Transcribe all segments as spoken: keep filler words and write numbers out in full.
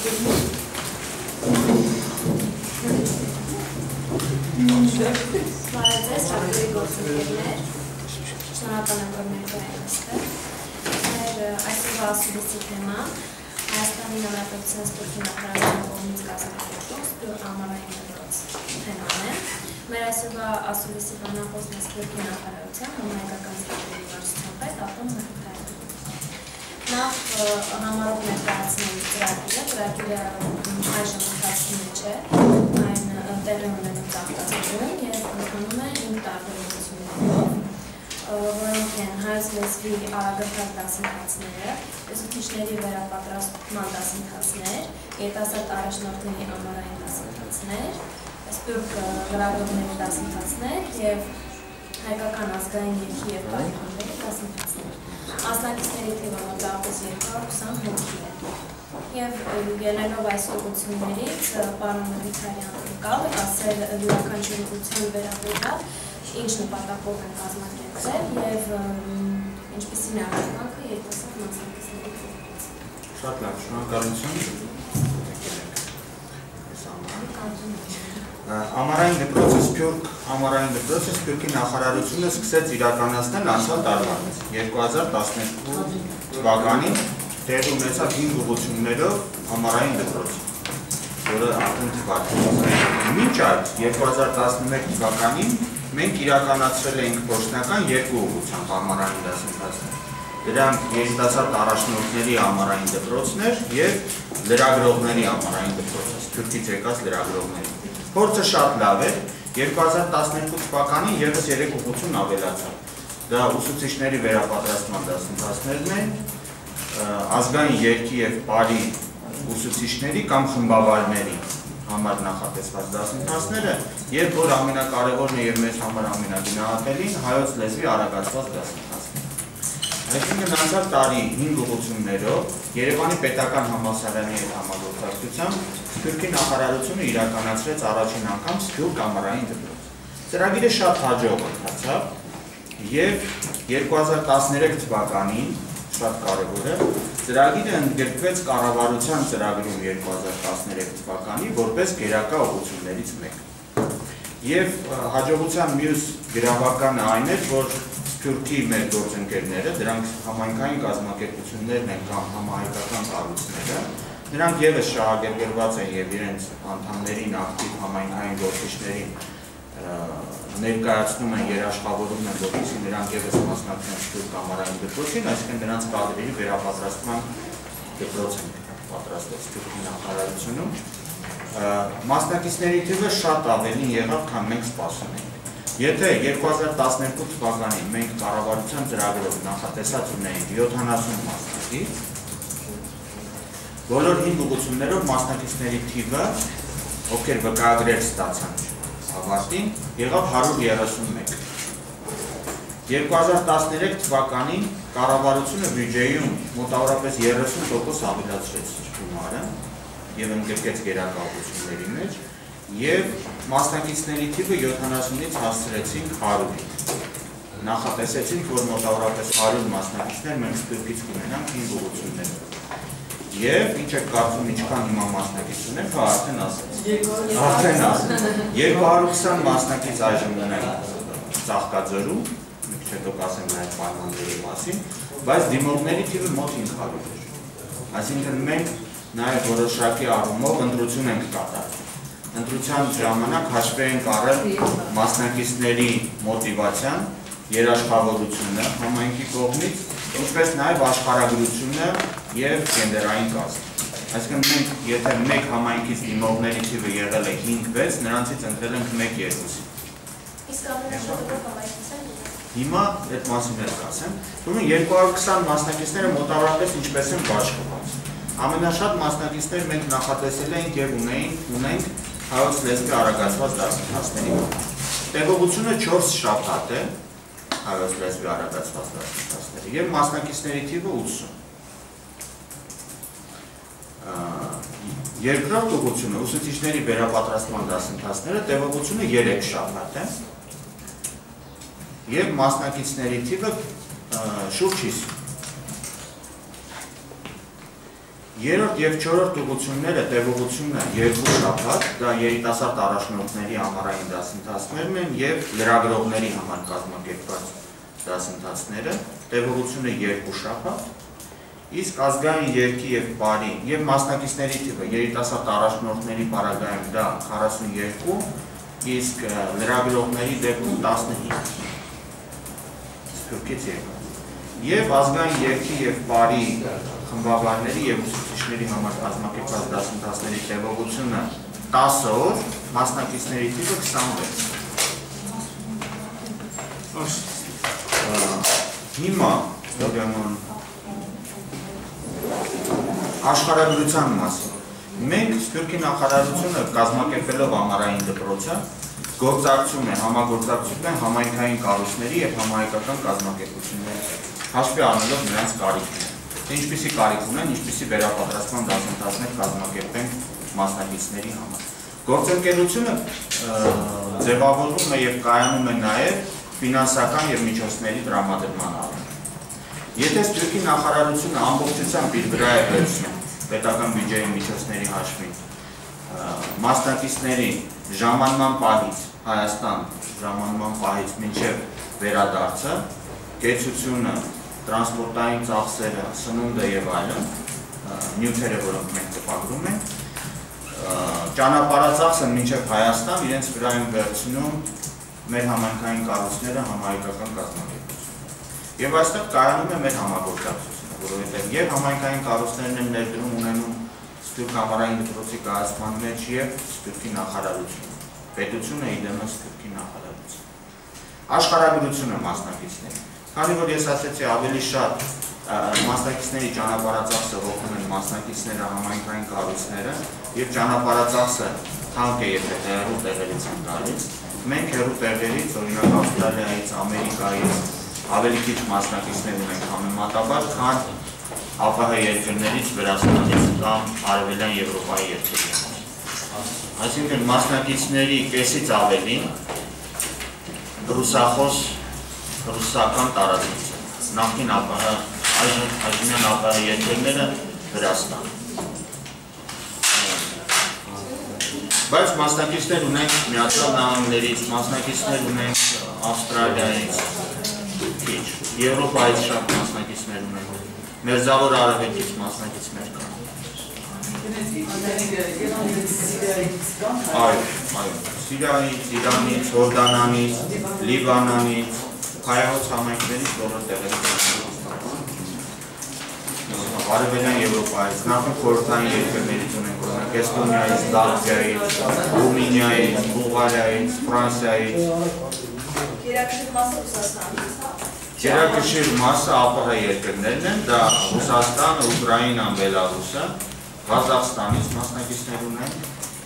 Բարեձեզ, հատորի գործընկերներ, շնորհակալ եմ, որ ներկա եք այստեղ։ Մեր այսօրվա ասուլիսի թեմա Հայաստանի Հանրապետության սպորտի նախարարության կողմից կազմակերպված սպորտ ամառային դպրոց թեման է։ Մեր այսօրվա ասուլիսի բանախոսն է սպորտի նախարարության համահայկական սպորտի վարչության պետ Ատոմ Մհրթարյանը։ Նախ համարով ներկայացնենք ծրագիրը, ծրագիրը այժմ ընթացքի մեջ է, այն տեղի ունենում ծաղկացում և ընթանում է ինք տարբերություններով, որոնք են հայոց լեզվի արագընթաց դասընթացները, ուսուցիչների վերապատրաստման դասընթացներ, երիտասարդ առաջնորդների ամառային դասընթացներ, սպորտ լրագրողների դասընթացներ և հայկական ազգային երգի և պայքարների դասընթացներ։ Մասնակիցների թիվը մոտավորապես երկու հարյուր ութ հոգի է։ Եվ ելնելով այս ուղղություններից, պարոն Մհրթարյանը կալ ասել յուրաքանչյուրության վերաբերյալ ինչ նպատակով են կազմակերպվել և ինչպիսին է արձագանքը երիտասարդ մասնակիցների կողմից։ Շատ լավ, շնորհակալություն։ Ամառային դպրոցը Սփյուռք ամառային դպրոցը Սփյուռքի նախարարությունը սկսեց իրականացնել անցյալ տարվանից երկու հազար տասներկու թվականին տեղի ունեցավ հինգ ուղղություններով ամառային դպրոց, որը արդեն թվարկվում է։ Մինչ այդ երկու հազար տասնմեկ թվականին մենք իրականացրել էինք գործնական երկու ուղղությամբ ամառային դասընթացներ։ Դրանք երիտասարդ առաջնորդների ամառային դպրոցներ և լրագրողների ամառային դպրոցը, Սփյուռքից եկած լրագրողների։ Փորձը շատ լավ էր, երկու հազար տասներկու թվականին ևս երեք ուղղություն ավելացավ։ Դա ուսուցիչների վերապատրաստման դասընթացներն են, ազգային երգի և պարի ուսուցիչների կամ խմբավարների համար նախատեսված դասընթացները և որ ամենակարևորն է և մեզ համար ամենագնահատելին հայոց լեզվի արագացված դասընթացները։ Այսինքն անցյալ տարի հինգ ուղղություններով Երևանի պետական համալսարանի հետ համագործակցությամբ Սփյուռքի նախարարությունը իրականացրեց առաջին անգամ Սփյուռք ամառային դպրոց։ Ծրագիրը շատ հաջող ընթացավ և երկու հազար տասներեք թվականին շատ կարևոր է, ծրագիրը ընդգրկվեց կառավարության ծրագրում երկու հազար տասներեք թվականի որպես գերակա ուղղություններից մեկը։ Եվ հաջողության մյուս գրավականը այն էր, որ Սփյուռքի մեր գործընկերները, դրանք համայնքային կազմակերպություններն են կամ համահայկական կառույցները, նրանք ևս շահագրգռված են և իրենց անդամներին ակտիվ համայնքային գործիչներին ներկայացնում են, երաշխավորում են, որպեսզի նրանք ևս մասնակցեն Սփյուռք ամառային դպրոցին, այսինքն նրանց կադրերի վերապատրաստման դպրոց են պատրաստել Սփյուռքի նախարարությունում։ Մասնակիցների թիվը շատ ավելին եղավ, քան մենք սպասում էինք։ Եթե երկու հազար տասներկու թվականին մենք կառավարության ծրագրով նախատեսած ունեինք յոթանասուն մասնակից, բոլոր հինգ ուղղություններով մասնակիցների թիվը, ովքեր վկայագրեր ստացան ավարտին, եղավ հարյուր երեսունմեկ։ երկու հազար տասներեք թվականին կառավարությունը բյուջեում մոտավորապես երեսուն տոկոս ավելացրեց գումարը և ընդգրկեց գերակա ուղղությունների մեջ և մասնակիցների թիվը յոթանասունից հասցրեցինք հարյուրի։ Նախատեսեցինք, որ մոտավորապես հարյուր մասնակիցներ մենք Սփյուռքից կունենանք հինգ ուղղություններով։ Եվ ինչ եք կարծում ինչքան հիմա մասնակից ունենք, արդեն ասեց։ Արդեն ասեց։ երկու հարյուր ութ մասնակից այժմ ունենք Ծաղկաձորում, մի քիչ հետո կասեմ նաև պայմանների մասին, բայց դիմողների թիվը մոտ հինգ հարյուր է։ Այսինքն մենք նաև որոշակի առումով ընտրություն ենք կատարել։ Ընտրության ժամանակ հաշվի ենք առել մասնակիցների մոտիվացիան, երաշխավորությունը համայնքի կողմից, ինչպես նաև աշխարհագրությունը և գենդերային կազմ։ Այսինքն մենք, եթե մեկ համայնքից դիմողների թիվը եղել է հինգ վեց, նրանցից ընտրել ենք մեկ երկուսի։ Իսկ ամենաշատը համայնքից են։ Հիմա այդ մասին էլ կասեմ։ Ուրեմն երկու հարյուր ութ մասնակիցները մոտավորապես ինչպես են բաշխված։ Ամենաշատ մասնակիցներ մենք նախատեսել էինք և ունենք հայոց լեզվի արագացված դասընթացների համար։ Տեղողությունը չորս շաբաթ է հայոց լեզվի արագացված դասընթացների և մասնակիցների թիվը ութսուն։ Երկրորդ ուղղությունը ուսուցիչների վերապատրաստման դասընթացները տևողությունը երեք շաբաթ է և մասնակիցների թիվը շուրջ հիսուն։ Երրորդ և չորրորդ ուղղությունները տևողությունը երկու շաբաթ, դա երիտասարդ առաջնորդների ամառային դասընթացներն են և լրագրողների համար կազմակերպված դասընթացները, տևողությունը երկու շաբաթ, իսկ ազգային երգի և պարի և մասնակիցների թիվը երիտասարդ առաջնորդների պարագայում դա քառասունյոթ, իսկ լրագրողների դեպքում տասնհինգ Սփյուռքից եկան։ Եվ ազգային երգի և պարի խմբավարների և ուսուցիչների համար կազմակերպված դասընթացների տևողությունը տասը օր, մասնակիցների թիվը քսանվեց։ Հիմա ուրեմն աշխարհագրության մասին։ Մենք Սփյուռքի նախարարությունը կազմակերպելով ամառային դպրոցը գործակցում է համագործակցություն է համայնքային կառույցների և համահայկական կազմակերպությունների հաշվի առնելով նրանց կարիքները։ Ինչպիսի կարիք ունեն, ինչպիսի վերապատրաստման դասընթացներ կազմակերպենք մասնակիցների համար։ Գործընկերությունը ձևավորվում է և կայանում է նաև ֆինանսական և միջոցների տրամադրման առումով։ Եթե Սփյուռքի նախարարությունը ամբողջությամբ իր վրա է վերցնում պետական բյուջեի միջոցների հաշվին մասնակիցների ժամանման պահից Հայաստան ժամանման պահից մինչև վերադարձը, կեցությունը, տրանսպորտային ծախսերը, սնունդը և այլն, նյութերը, որոնք մենք տպագրում ենք, ճանապարհածախսը մինչև Հայաստան իրենց վրա են վերցնում մեր համայնքային կառույցները, համահայկական կազմակերպությունը։ Եվ այստեղ կայանում է մեր համագործակցությունը, որովհետև և համայնքային կառույցներն են ներդրում ունենում Սփյուռք ամառային դպրոցի կայացման մեջ և Սփյուռքի նախարարությունը, պետությունը իդեմս Սփյուռքի նախարարությունը։ Աշխարհագրությունը մասնակիցների։ Քանի որ ես ասացի ավելի շատ մասնակիցների ճանապարհածախսը հոգում են մասնակիցները համայնքային կառույցները և ճանապարհածախսը թանկ է, եթե հեռու տեղերից են գալիս, մենք հեռու տեղերից, օրինակ Ավստրալիայից, Ամերիկայից ավելի քիչ մասնակիցներ ունենք համեմատաբար, քան ԱՊՀ երկրներից, Վրաստանից կամ Արևելյան Եվրոպայի երկրներից։ Այսինքն մասնակիցների կեսից ավելին ռուսախոս ռուսական տարածքից են, նախկին ԱՊՀ, այժմյան ԱՊՀ երկրները Վրաստան։ Բայց մասնակիցներ ունենք Միացյալ Նահանգներից, մասնակիցներ ունենք Ավստրալիայից, քիչ, Եվրոպայից շատ մասնակիցներ ունենք, Մերձավոր Արևելքից մասնակիցներ կան։ Այո, այո, Սիրիայից, Իրանից, Հորդանանից, Լիբանանից, հայահոց համայնքներից բոլոր տեղերից Արևելյան Եվրոպայից, նախ խորհրդային երկրներից ունենք, օրինակ Էստոնիայից, Լատվիայից, Ռումինիայից, Բուլղարիայից, Ֆրանսիայից։ Գերակշիռ մասը Ռուսաստանից, հա։ Գերակշիռ մասը ԱՊՀ երկրներն են, դա Ռուսաստանը, Ուկրաինան, Բելարուսը, Ղազախստանից մասնակիցներ ունենք։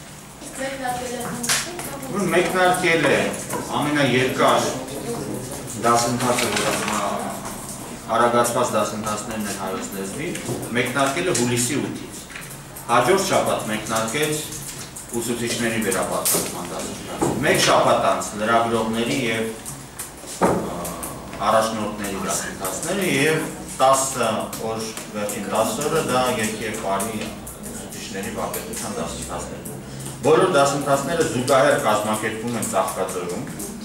Մեկնարկել է ամենաերկար դասընթացը, արագացված դասընթացներն են հայոց լեզվի, մեկնարկել է հուլիսի ութից։ Հաջորդ շաբաթ մեկնարկեց ուսուցիչների վերապատրաստման դասընթացը։ Մեկ շաբաթ անց լրագրողների և առաջնորդների դասընթացները և տասը օր, վերջին տասը օրը դա երգի և պարի ուսուցիչների վարպետության դասընթացներն են։ Բոլոր դասընթացները զուգահեռ կազմակերպվում են Ծաղկաձորում։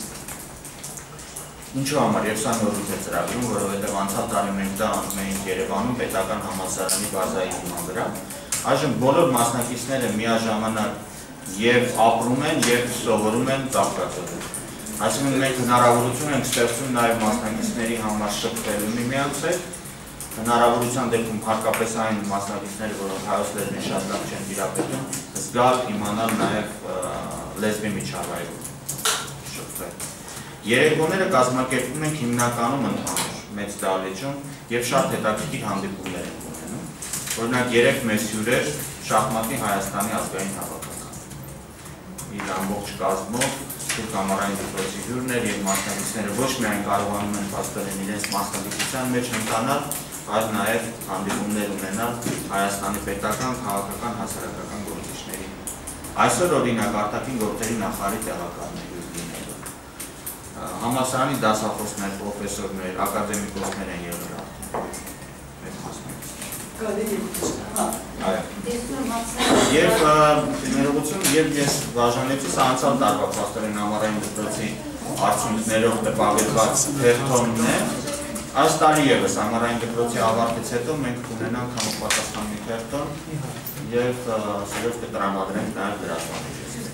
Ինչու համար և սա նորույթ է ծրագրում, որովհետև անցյալ տարի մենք դա անում էինք Երևանում պետական համալսարանի բազայի հիման վրա։ Այժմ բոլոր մասնակիցները միաժամանակ և ապրում են և սովորում են Ծաղկաձորում։ Այսինքն մենք հնարավորություն ենք ստեղծում նաև մասնակիցների համար շփվելու միմյանց հետ, հնարավորության դեպքում հատկապես այն մասնակիցները, որոնք հայոց լեզվին շատ լավ չեն տիրապետում, զգալ, իմանալ նաև լեզվի միջավայրում շփվել։ Երեկոները կազմակերպում ենք հիմնականում ընդհանուր մեծ դահլիճում և շատ հետաքրքիր հանդիպումներ ենք ունենում։ Օրինակ երեք մեծ հյուրեր շախմատի Հայաստանի ազգային հավաքական։ Իր ամբողջ կազմով Սփյուռք ամառային դպրոցի հյուրներ և մասնակիցները ոչ միայն կարողանում են փաստորեն իրենց մասնակցության մեջ ընթանալ, այլ նաև հանդիպումներ ունենալ Հայաստանի պետական, քաղաքական, հասարակական գործիչների։ Այսօր օրինակ արտաքին գործերի նախարարի տեղակալներ լինելով։ Համալսարանի դասախոսներ, պրոֆեսորներ, ակադեմիկոսներ են եղել արդեն։ Եվ ներողություն, եւ ես բաժանեցի սա անցյալ տարվա փաստորեն համառային դպրոցի արդյունքներով տպավորված հերթոնն է։ Այս տարի եւս համառային դպրոցի ավարտից հետո մենք կունենանք համապատասխան մի հերթոն եւ սերով կտրամադրենք նաեւ դրասպանիչից։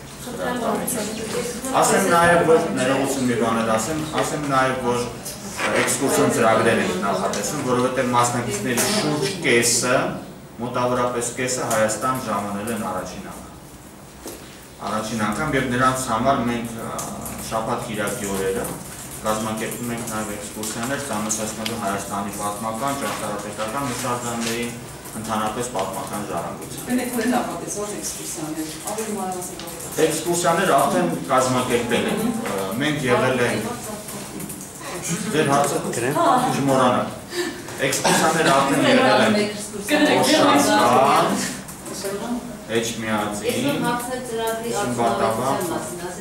Ասեմ նաեւ որ ներողություն մի բաներ ասեմ, ասեմ նաեւ որ էքսկուրսիոն ծրագրեր են նախատեսում, որովհետեւ մասնակիցների շուրջ կեսը մոտավորապես կեսը Հայաստան ժամանել են առաջին անգամ։ Առաջին անգամ եւ նրանց համար մենք շաբաթ-կիրակի օրերը կազմակերպում ենք նաեւ էքսկուրսիաներ ծանոթացնելու Հայաստանի պատմական, ճարտարապետական հուշարձաններին, ընդհանրապես պատմական ժառանգություն։ Բնականաբար նախատեսված էքսկուրսիաներ, ավելի մանրամասն։ Էքսկուրսիաներ արդեն կազմակերպել են։ Մենք եղել ենք Ձեր հարցը չմոռանաք։ Էքսկուրսիաները արդեն եղել են Օշանցան, Էջմիածին, Շմբատավան,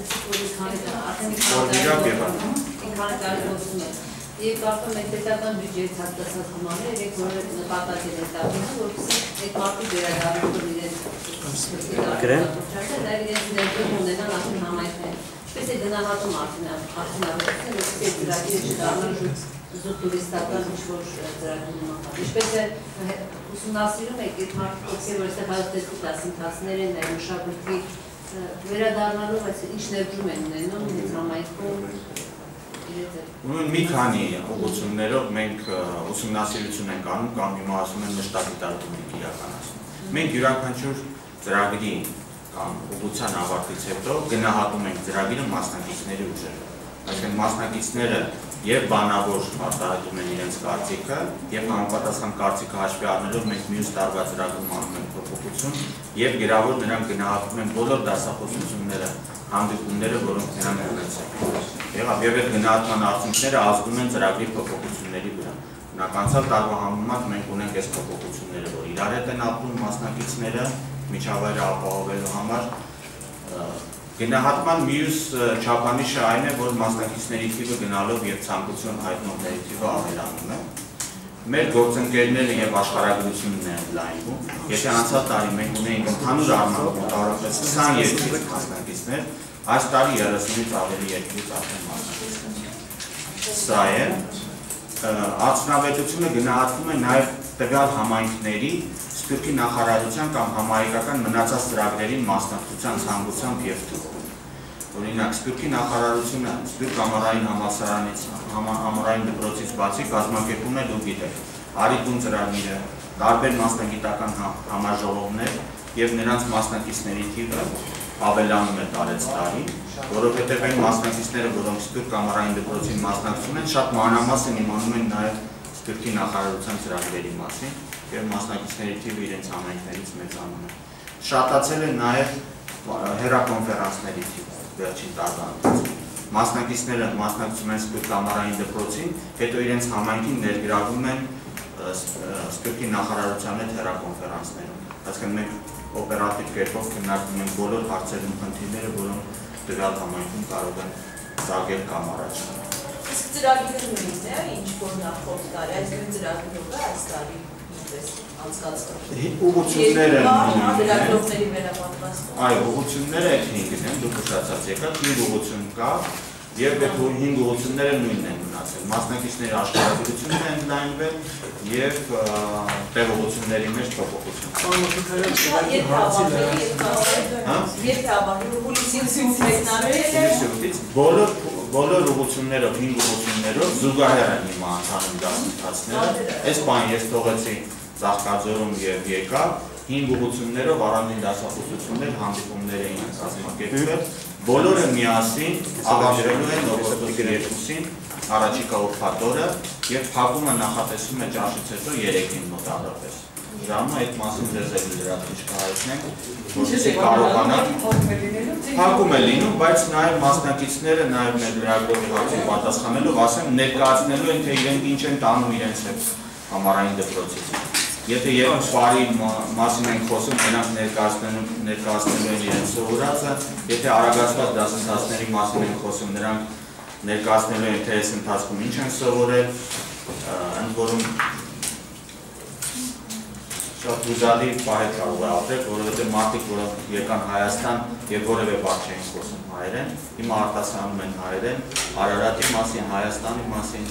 Օրվիրակ և այլն։ Եվ կարծում եք պետական բյուջեից հատկացած գումարները երեք որը նպատակել են տալիս, որպեսզի այդ մարդու վերադառնալու իրենց դա իրենց ներդրում ունենան արդեն համայնքներ։ Ինչպես է գնահատում արդյունավետությունը, որպեսզի այդ ծրագիրը չդառնա զուտ տուրիստական ինչ-որ ծրագրի նման։ Ինչպես է ուսումնասիրում եք այդ մարդիկ, ովքեր որ այստեղ հայոց տեսքի դասընթացներ են, այլ մշակույթի վերադառնալով ինչ ներդրում են ունենում իրենց համայնքում։ Մի քանի ուղղություններով մենք ուսումնասիրություն ենք անում կամ հիմա ասում են մշտադիտարկում ենք իրականացնում։ Մենք յուրաքանչյուր ծրագրի կամ ուղղության ավարտից հետո գնահատում ենք ծրագիրը մասնակիցների ուժերով։ Այսինքն մասնակիցները եւ բանավոր արտահայտում են իրենց կարծիքը եւ համապատասխան կարծիքը հաշվի առնելով մենք մյուս տարվա ծրագրում անում ենք փոփոխություն եւ գրավոր նրանք գնահատում են բոլոր դասախոսությունները, հանդիպումները, որոնք նրանք ունեցել։ Եղավ եւ այդ գնահատման արդյունքները ազդում են ծրագրի փոփոխությունների վրա։ Նախանցյալ տարվա համեմատ մենք ունենք այս փոփոխությունները, որ իրար հետ են ապրում մասնակիցները միջավայրը ապահովելու համար։ Գնահատման մյուս չափանիշը այն է, որ մասնակիցների թիվը գնալով եւ ցանկություն հայտնողների թիվը ավելանում է։ Մեր գործընկերները եւ աշխարհագրությունն են լայնվում։ Եթե անցյալ տարի մենք ունեինք ընդհանուր առմամբ մոտավորապես քսաներկու մասնակիցներ, այս տարի երեսունից ավելի երկրից արդեն մասնակիցներ։ Սա է արդյունավետությունը գնահատվում է նաեւ տվյալ համայնքների Սփյուռքի նախարարության կամ համահայկական մնացած ծրագրերի մասնակցության ցանկությամբ եւ թվով։ Օրինակ Սփյուռքի նախարարությունը Սփյուռք ամառային համալսարանից ամառային դպրոցից բացի կազմակերպում է դու գիտեք Արիտուն ծրագիրը, տարբեր մասնագիտական համաժողովներ եւ նրանց մասնակիցների թիվը ավելանում է տարեց տարի, որովհետեւ այն մասնակիցները, որոնք Սփյուռք ամառային դպրոցին մասնակցում են, շատ մանրամասն իմանում են նաեւ Սփյուռքի նախարարության ծրագրերի մասին եւ մասնակիցների թիվը իրենց համայնքներից մեծանում է։ Շատացել է նաեւ հեռակոնֆերանսների թիվը վերջին տարվա ընթացքում։ Մասնակիցները մասնակցում են Սփյուռք ամառային դպրոցին, հետո իրենց համայնքին ներգրավում են Սփյուռքի նախարարության հետ հեռակոնֆերանսներում։ Այսինքն մենք օպերատիվ կերպով քննարկում ենք բոլոր հարցերում խնդիրները, որոնք տվյալ համայնքում կարող են ծագել կամ առաջանալ։ Իսկ ծրագիրը նույնիսկ է, ինչ որ նախորդ տարի, այս նույն ծրագիրով է այս տարի ինչպես անցկացվում։ Ուղղությունները լրագրողների վերապատրաստում։ Այո, ուղղությունները այդ հինգն են, դուք ուշացած եկաք, հինգ ուղղություն կա, եւ այդ հինգ ուղղությունները նույնն են մնացել։ Մասնակիցների աշխարհագրությունն է ընդլայնվել եւ տեղողությունների մեջ փոփոխություն։ Բոլոր բոլոր ուղղություններով, հինգ ուղղություններով զուգահեռ են հիմա ընթանում դասընթացները։ Այս բան ես թողեցի Ծաղկաձորում եւ եկա, հինգ ուղղություններով առանձին դասախոսություններ, հանդիպումներ էին կազմակերպվել։ Բոլորը միասին ավարտելու են օգոստոսի երկուսին առաջիկա ուրբաթ օրը եւ փակումը նախատեսվում է ճաշից հետո երեքին մոտավորապես։ Ժամը այդ մասին ձեզ էլ լրացուցիչ կհայտնենք, որպեսզի կարողանաք փակում է լինում, բայց նաեւ մասնակիցները նաեւ մեր լրագրողի հարցին պատասխանելով ասեմ ներկայացնելու են թե իրենք ինչ են տանում իրենց հետ համառային դպրոցից։ Եթե երկու բարի մասին ենք խոսում, նրանք ներկայացնելու ներկայացնելու են իրենց սովորածը, եթե արագացված դասընթացների մասին ենք խոսում, նրանք ներկայացնելու են թե այս ընթացքում ինչ են սովորել, ընդ որում շատ հուզալի պահ կարող է ապրել, որովհետև մարդիկ, որոնք եկան Հայաստան եւ որևէ բան չեն խոսում հայերեն, հիմա արտասանում են հայերեն, Արարատի մասին, Հայաստանի մասին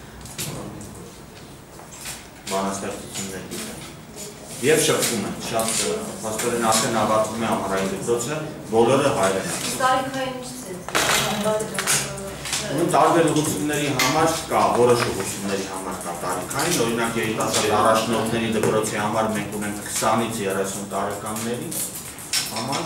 բանաստեղծություններ գիտեն։ Եվ շփվում են, շատ փաստորեն ասեն ավարտվում է ամառային դպրոցը, բոլորը հայերեն են։ Տարիքային ինչ ցենց։ Ու տարբեր ուղղությունների համար կա, որոշ ուղղությունների համար կա տարիքային, օրինակ երիտասարդ առաջնորդների դպրոցի համար մենք ունենք քսանից երեսուն տարեկանների համար,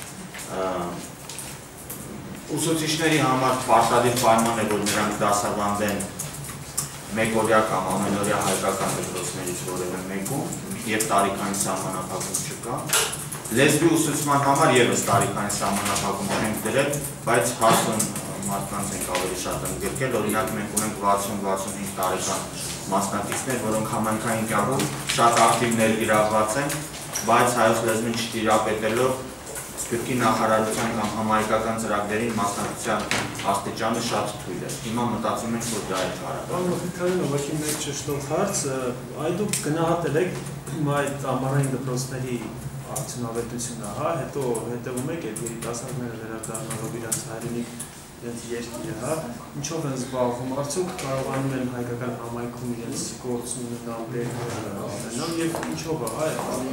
ուսուցիչների համար պարտադիր պայման է, որ նրանք դասավանդեն մեկօրյա կամ ամենօրյա հայկական դպրոցներից որևէ մեկում եւ տարիքային սահմանափակում չկա։ Լեզվի ուսուցման համար եւս տարիքային սահմանափակում չենք դրել, բայց հասուն մարդկանց ենք ավելի շատ ընդգրկել, օրինակ մենք ունենք վաթսուն վաթսունհինգ տարեկան մասնակիցներ, որոնք համայնքային կյանքում շատ ակտիվ ներգրավված են, բայց հայոց լեզվին չտիրապետելով Սփյուռքի նախարարության կամ համահայկական ծրագրերին մասնակցության աստիճանը շատ թույլ է։ Հիմա մտածում ենք, որ դա է կարևոր։ Պարոն Մխիթարյան, ուղղակի մեկ ճշտով հարց, այ դուք գնահատել եք այդ ամառային դպրոցների արդյունավետությունը, հա, հետո հետևում եք այդ երիտասարդները վերադառնալով իրենց հայրենիք իրենց երկիրը, հա, ինչով են զբաղվում, արդյոք կարողանում են հայկական համայնքում իրենց գործունեություն ապրել եւ ինչով է,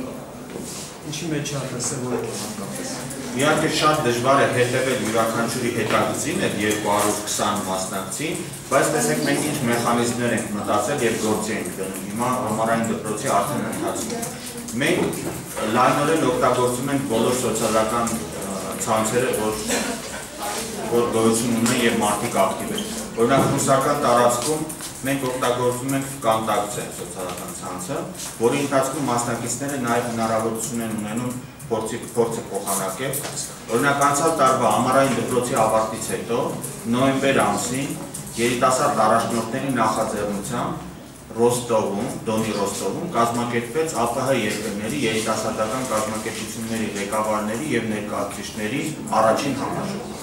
ինչի մեջ է տեսել որ հատկապես։ Իհարկե շատ դժվար է հետևել յուրաքանչյուրի հետագծին այդ երկու հարյուր քսան մասնակցին, բայց տեսեք մենք ինչ մեխանիզմներ ենք մտածել եւ գործի ենք դնում։ Հիմա ամառային դպրոցի արդեն ընթացքում մենք լայնորեն օգտագործում ենք բոլոր սոցիալական ցանցերը, որ որ գոյություն ունեն եւ մարդիկ ակտիվ են։ Օրինակ ռուսական տարածքում մենք օգտագործում ենք կոնտակտը սոցիալական ցանցը, որի ընթացքում մասնակիցները նաեւ հնարավորություն են ունենում փորձի փորձը փոխանակել։ Օրինակ անցյալ տարվա ամառային դպրոցի ավարտից հետո նոյեմբեր ամսին երիտասարդ առաջնորդների նախաձեռնությամբ Ռոստովում, Դոնի Ռոստովում կազմակերպվեց ԱՊՀ երկրների երիտասարդական կազմակերպությունների ղեկավարների եւ ներկայացուցիչների առաջին համաժողով։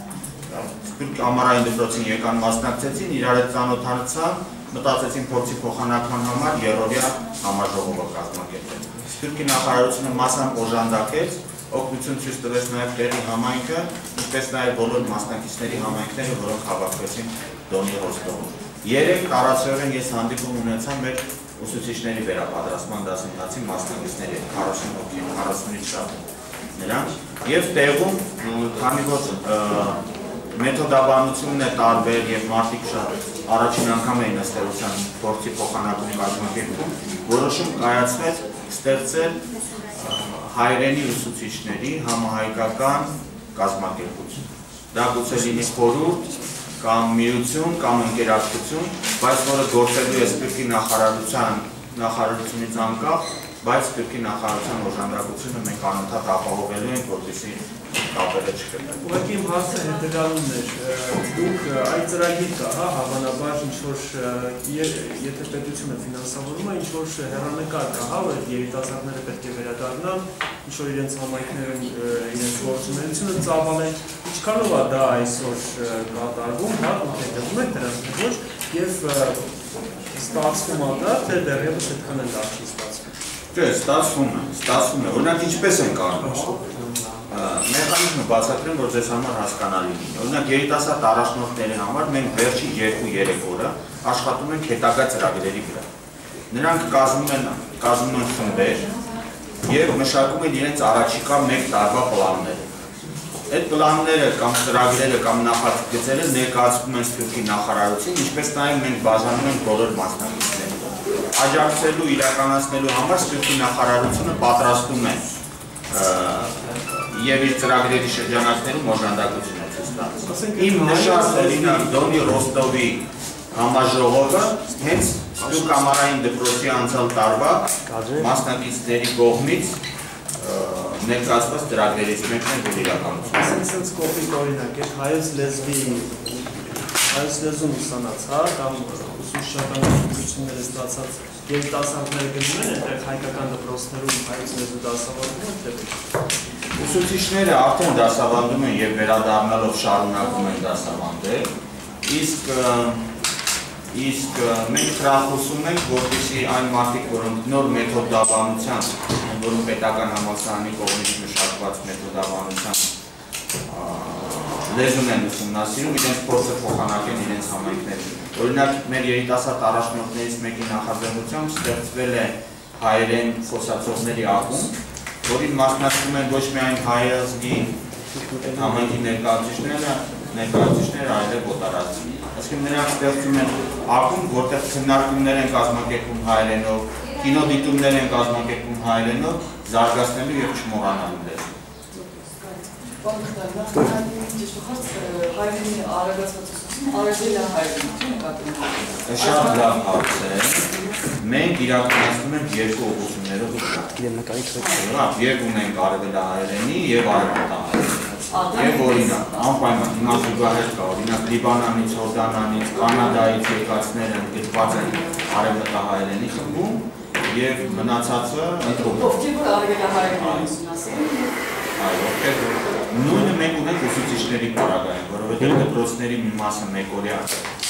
Սփյուռք ամառային դպրոցին եկան մասնակցեցին, իրար հետ ծանոթանացան, մտածեցին փորձի փոխանակման համար երրորդյա համաժողովը կազմակերպել։ Սփյուռքի նախարարությունը մասամբ օժանդակեց, օգնություն ցույց տվեց նաև տեղի համայնքը, ինչպես նաև բոլոր մասնակիցների համայնքները, որոնք հավաքվեցին Դոնի Ռոստովում։ Երեք տարածքորեն ես հանդիպում ունեցա մեր ուսուցիչների վերապատրաստման դասընթացի մասնակիցների հետ, քառասուն հոգի, քառասունից շատ նրանք եւ տեղում քանի որ մեթոդաբանությունն է տարբեր եւ մարդիկ շատ առաջին անգամ էին ըստերության փորձի փոխանակում կազմակերպում, որոշում կայացվեց ստեղծել հայրենի ուսուցիչների համահայկական կազմակերպություն։ Դա գուցե լինի խորհուրդ կամ միություն կամ ընկերակցություն, բայց որը գործելու է Սփյուռքի նախարարության նախարարությունից անկախ, բայց Սփյուռքի նախարարության օժանդակությունը մենք անընդհատ ապահովելու ենք, որպեսզի կապերը չկրեն։ Ուղղակի իմ հարցը հետևյալն էր, դուք այդ ծրագիր կա, հա, հավանաբար ինչ-որ եթե պետությունը ֆինանսավորում է, ինչ-որ հեռանկար կա, հա, որ երիտասարդները պետք է վերադառնան, ինչ-որ իրենց համայնքներում իրենց գործունեությունը ծավալեն, ինչքանով է դա այսօր կատարվում, հա, դուք հետևում եք դրանց ոչ, եւ ստացվում է դա, թե դեռևս այդքան էլ լավ չի ստացվում։ Չէ, ստացվում է, ստացվում է, օրինակ ինչպես են կարող մեխանիզմը բացատրեմ, որ ձեզ համար հասկանալի լինի։ Օրինակ երիտասարդ առաջնորդների համար մենք վերջին երկու-երեք օրը աշխատում ենք հետագա ծրագրերի վրա։ Նրանք կազմում են կազմում են խմբեր եւ մշակում են իրենց առաջիկա մեկ տարվա պլանները։ Այդ պլանները կամ ծրագրերը կամ նախագծերը ներկայացվում են Սփյուռքի նախարարություն, ինչպես նաեւ մենք բաժանում ենք բոլոր մասնակիցներին։ Աջակցելու, իրականացնելու համար Սփյուռքի նախարարությունը պատրաստում է եւ իր ծրագրերի շրջանակներում օժանդակություն է ցույց տալիս։ Իմ նշած օրինակ Դոնի Ռոստովի համաժողովը հենց Սփյուռք ամառային դպրոցի անցյալ տարվա մասնակիցների կողմից ներկայացված ծրագրերից մեկն է, որ իրականացվում է։ Ասենց կոպիտ օրինակ է հայոց լեզվի հայոց լեզուն ուսանած, հա, կամ ուսուցչական ուսուցիչները ստացած երիտասարդները գնում են այնտեղ հայկական դպրոցներում հայոց լեզու դասավանդում են դեպի Ուսուցիչները արդեն դասավանդում են եւ վերադառնալով շարունակում են դասավանդել, իսկ իսկ մենք խրախուսում ենք, որպեսզի այն մարդիկ, որոնք նոր մեթոդաբանության, որոնք պետական համալսարանի կողմից մշակված մեթոդաբանության լեզուն են ուսումնասիրում, իրենց փորձը փոխանակեն իրենց համայնքներին։ Օրինակ, մեր երիտասարդ առաջնորդներից մեկի նախաձեռնությամբ ստեղծվել է հայերեն խոսացողների ակումբ, որին մասնակցում են ոչ միայն հայ ազգի համայնքի ներկայացուցիչները, ներկայացուցիչները, այլև օտարացի։ Այսինքն նրանք ստեղծում են ակումբ, որտեղ քննարկումներ են կազմակերպում հայերենով, կինոդիտումներ են կազմակերպում հայերենով, զարգացնելու եւ չմոռանալու լեզուն։ Հայրենի արագացված ուսուցում, արագել է հայրենի նկատմամբ։ Շատ լավ հարց է։ Մենք իրականացնում ենք երկու ուղղություններով ուղղություն։ Եվ ունենք արևելահայերենի եւ արևմտահայերենի։ Եվ օրինակ, անպայման հիմա զուգահեռ կա, օրինակ Լիբանանից, Հորդանանից, Կանադայից եկածները գտված են արևմտահայերենի խմբում եւ մնացածը ընդհանուր։ Ովքեր որ արևելահայերենի ուսումնասիրում։ Այո, նույնը մենք ունենք ուսուցիչների պարագայում, որովհետև դպրոցների մի մասը մեկօրյա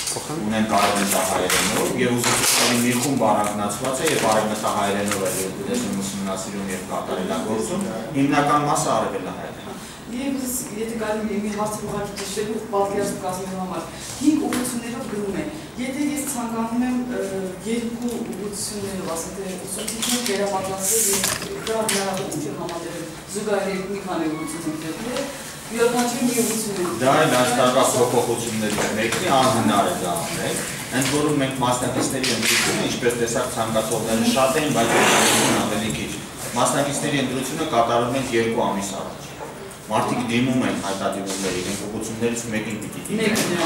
ունեն արևմտահայերենով եւ ուսուցիչների մի խումբ առանձնացված է եւ արևմտահայերենով է լեզուն ուսումնասիրում եւ կատարելագործում, հիմնական մասը արևելահայերեն։ Եվ եթե կարելի մի հարցը ուղղակի ճշտելու պատկերացում կազմելու համար հինգ ուղղություններով գնում է։ Եթե ես ցանկանում եմ երկու ուղղություններով, ասենք թե ուսուցիչներ վերապատրաստել եւ դա հնարավոր չէ համատեղել զուգահեռ մի քանի ուղղություններ յուրաքանչյուր մի ուղղություն։ Դա էլ աշտարակա փոփոխություններից մեկի անհնար է դա անել։ Ընդ որում մենք մասնակիցների ընտրությունը, ինչպես տեսակ ցանկացողները շատ են, բայց ավելի քիչ։ Մասնակիցների ընտրությունը կատարում ենք երկու ամիս առաջ։ Մարդիկ դիմում են հայտարարությունների, իրենք ուղղություններից մեկին պիտի դիմեն,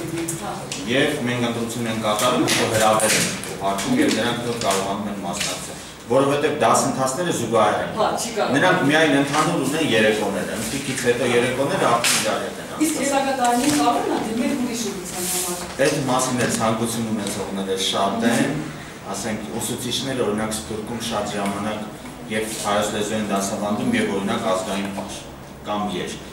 այո։ Եվ մենք ընտրություն ենք կատարում, որ հրավեր են ուղարկում եւ նրանք նոր կարողանում են մասնակցել, որովհետեւ դասընթացները զուգահեռ են։ Նրանք միայն ընդհանուր ունեն երեկոները, ընթրիքից հետո երեկոները արդեն իրար հետ են։ Իսկ հետագա տարիներին կարող է դիմել ուրիշ ուղղության համար։ Այդ մասին էլ ցանկություն ունեցողները շատ են, ասենք ուսուցիչները օրինակ Սփյուռքում շատ ժամանակ եւ հայոց լեզու են դասավանդում եւ օրինակ ազգային պաշտ կամ երկ։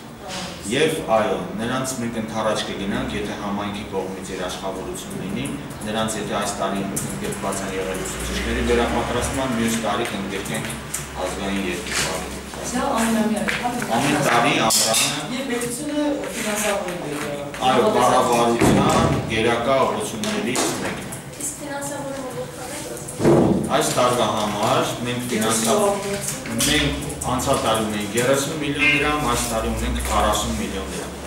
Եվ այո, նրանց մենք ընդառաջ կգնանք, եթե համայնքի կողմից երաշխավորություն լինի, նրանց եթե այս տարի ընդգրկված են եղել ուսուցիչների վերապատրաստման, մյուս տարի կընդգրկենք ազգային երկու տարի։ Դա ամենամյա է, հա՞։ Ամեն տարի ամռանը։ Եվ պետությունը ֆինանսավորում է։ Այո, կառավարության գերակա ուղղություններից մեկն է։ Իսկ ֆինանսավորումը որքան է։ Այս տարվա համար մենք ֆինանսավորում ենք անցյալ տարի ունենք երեսուն միլիոն դրամ, այս տարի ունենք քառասուն միլիոն դրամ։